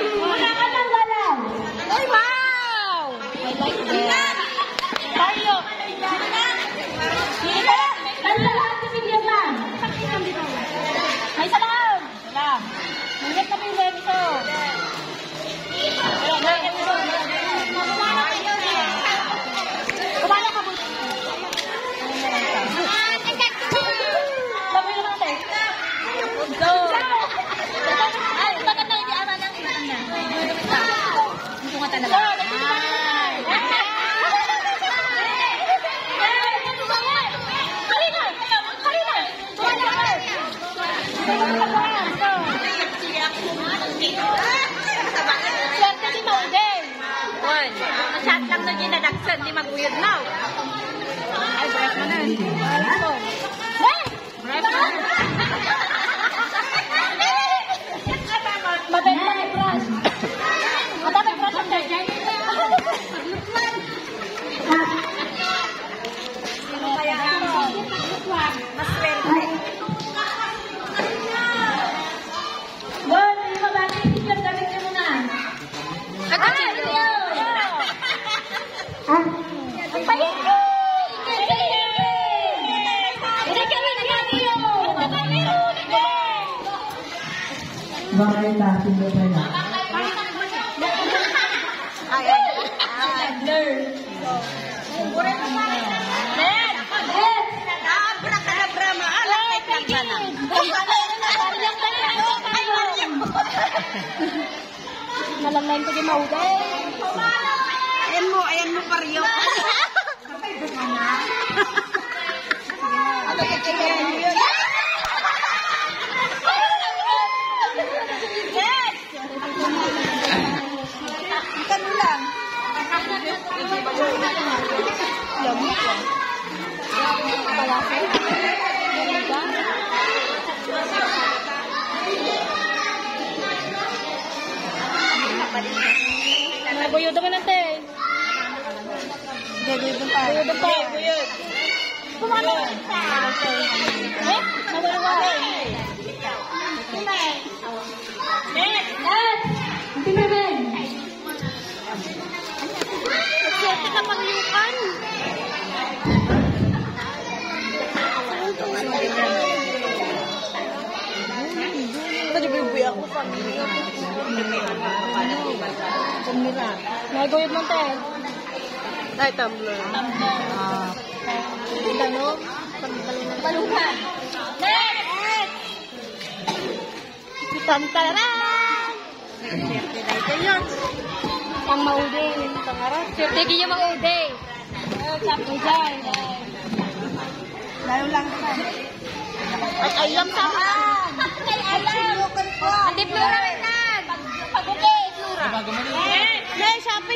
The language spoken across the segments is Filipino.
Wala ka nang galaw. Ay, wow! I like that. Mario. May salam. Salam. Nangyat kami yung lemito. Kumana ka po. Labi na natin. Go. Ay, bakit na hindi ama ng ina? Hindi ko talaga. Swerte si Maudeng. Masyad lang na ginadagsan ni Maguyod now. Ay, break mo na. Break mo. Mabenta may brush. Madaming brush ang dyan. Sino kaya ako? Mas swerte. Bakit tasin mo pa na? Nalalain ko di Maudeng. Ayan mo pariyo. Naguyod naman natin. Gaguyod pa. Gaguyod pa. Gaguyod. Kumano ka? Eh? Nawala. Hindi ba Ben? Swerte ka pangyukan. Nagbibuya ako pamilya. Naguyod mo tayo. Ay, tumbler. Ito, no? Paluhan. Next! Tantararan! Ito yun. Pang Maudeng. Pangarap. Swerte kaya Maudeng. Sabi dyan. Lalo lang ka. At ayam saan? Ay, alam. Hindi plural na. Pag-uke, plural. Hey, sapi.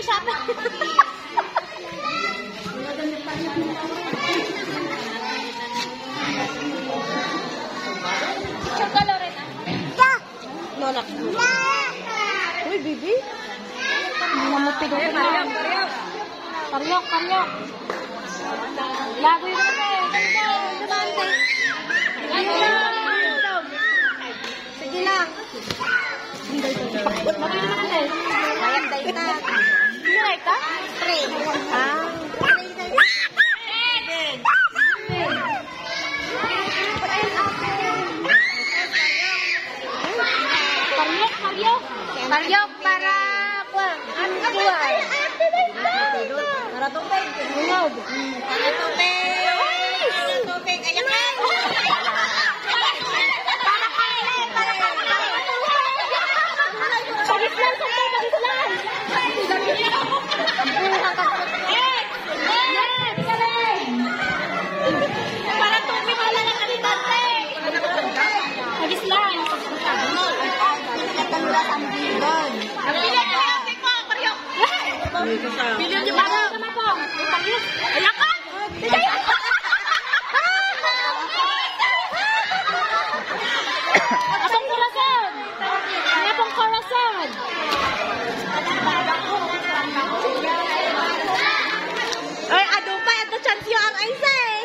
Chocolate na. Lola. Uy, bibi. Hindi na mo pigo ko na. Paryok. Lago yun naman eh. Dumante. Sige lang. Lago yun naman eh. Day na. Hindi na ito? Three. Paryok para kuwan. Ano kuwan? Para tubig. Unog. Para tubig. Ayan ka. Pagislan. Para tubig wala na kanibante. Pagislan. Bilyon niyo ba? Sama po. Ayan ka? Apong corazon. Apong corazon. Ay, ado pa. Ito chance yung ang isa eh.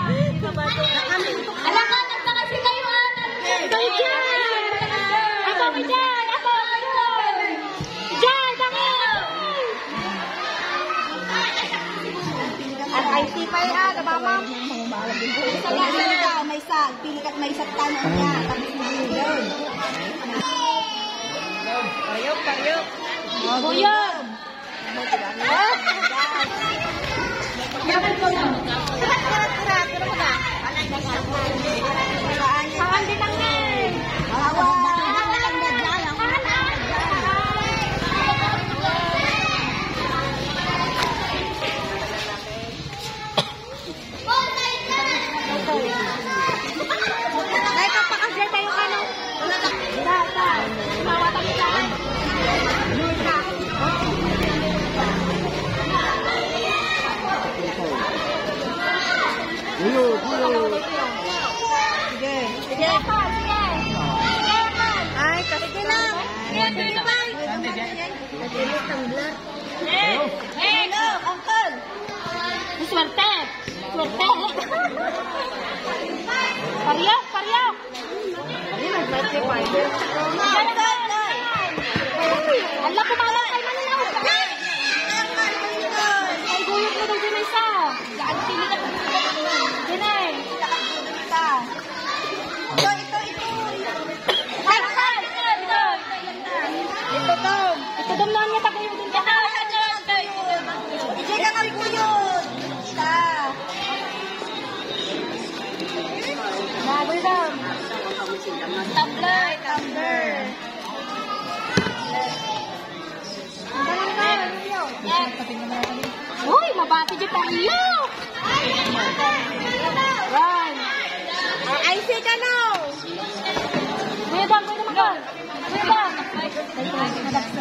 Alam ka, nagtakasi kayo. Ikaw dyan. Ako dyan. Ako. may mama. Isa ka, may sag. Pili ka may sag tanong niya. Tapos yun. Payok. Buyog. Dapat ko lang. Saan din ang eh. Ay, kapakasya tayo ka nung... Data. Mawatang saan. Sige. Sige. Ay, kasi lang. Hello, Uncle. Swerte. Paryok. Ala, pumalang kay Manila. Ay, guyot mo daw din isa. Gaan, pili ka. Dinay. Ito dam na niya tagayo din ka. Sige ka magkuyod. Isa. Baboy daw. Tumbler. Uy, mabati dyan tayo. Run. Ay, sige ka na. Kuya Dam, kuya naman ka. Kuya Dam.